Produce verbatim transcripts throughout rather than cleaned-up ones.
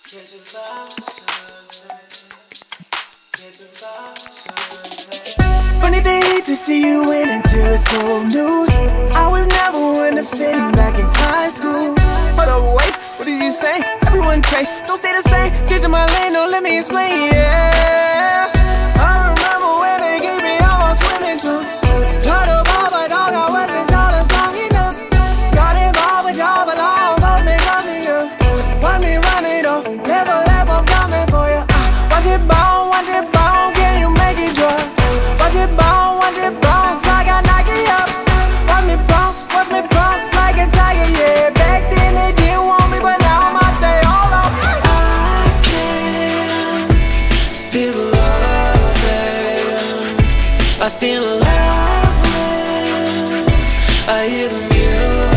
Funny they hate to see you win until it's old news. I was never one to fit in back in high school. Hold up, wait, what did you say? Everyone trace, don't stay the same. Changing my lane, no, let me explain, yeah. I remember when they gave me almost swimming trunks. Tried to ball, but dog, I wasn't tall and strong enough. Got involved with y'all, but long, both me, got me up. Watch me run it off, never left, I'm coming for you. uh, Watch it bone, watch it bone, can you make it drop? Watch it bone, watch it bounce, I got Nike ups. Watch me bounce, watch me bounce like a tiger, yeah. Back then they didn't want me, but now I'm out there all up. I can feel the love, yeah. I feel alive when I hear the music.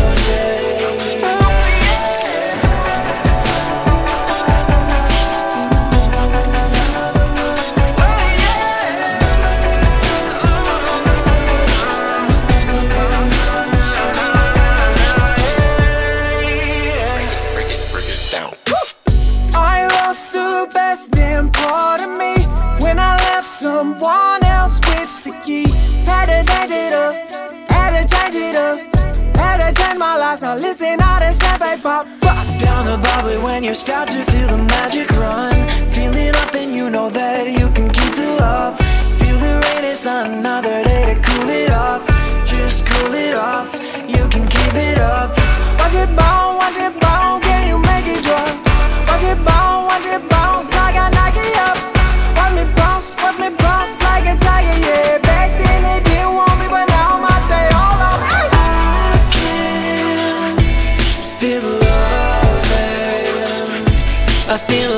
Someone else with the key. Had to change it up, had to change it up, had to change my life. Now listen, all that champagne pop. Down the bubbly when you start to feel the magic run. Feel it up and you know that you can keep the love. Feel the rain, it's another day to cool it off. Just cool it off, you can keep it up. Watch it bone, watch it bone, can you make it drop? Watch it bone, watch it bounce, I got Nike ups. Watch me bounce, watch me bounce like a tiger, yeah. Back then they didn't want me, but now I'm out there all up. I can feel the love, yeah. I feel